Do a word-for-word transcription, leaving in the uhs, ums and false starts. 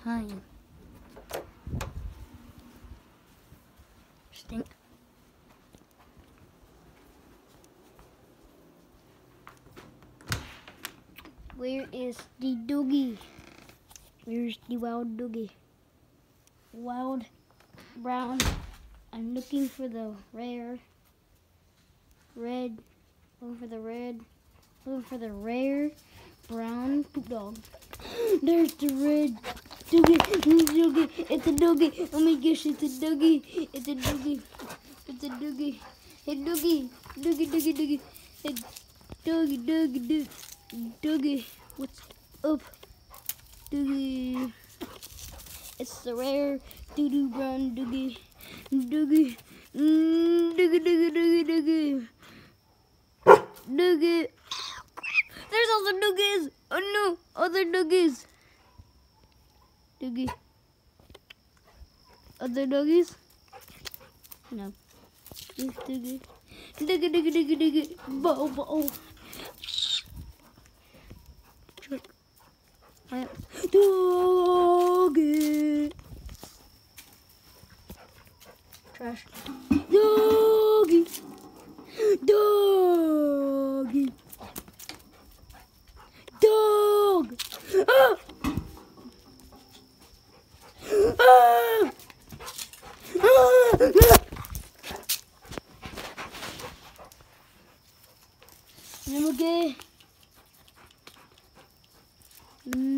behind. Stink. Where is the Doogy? Where's the wild Doogy? Wild brown. I'm looking for the rare red. Looking for the red. Looking for the rare brown poop dog. There's the red Doogy. Doogy. It's a Doogy. Oh my gosh, it's a Doogy. It's a Doogy. It's a Doogy. Hey Doogy. Doogy, Doogy, Doogy. Hey Doogy, Doogy, Doogy. Doogy. What's up? Doogy. It's the rare doo-doo brown Doogy. Doogy. Mm, Doogy, Doogy, Doogy, Doogy. Doogy. There's other Doogies. Oh no, other Doogies. Doogy. Other Doogies? No. This Doogy. Doogy, Doogy, Doogy, Doogy. Bow, bow. Check. Doogy. Trash. Doogy. Doogy. Dog. Ah. Ah. Ah. I'm okay. Mm.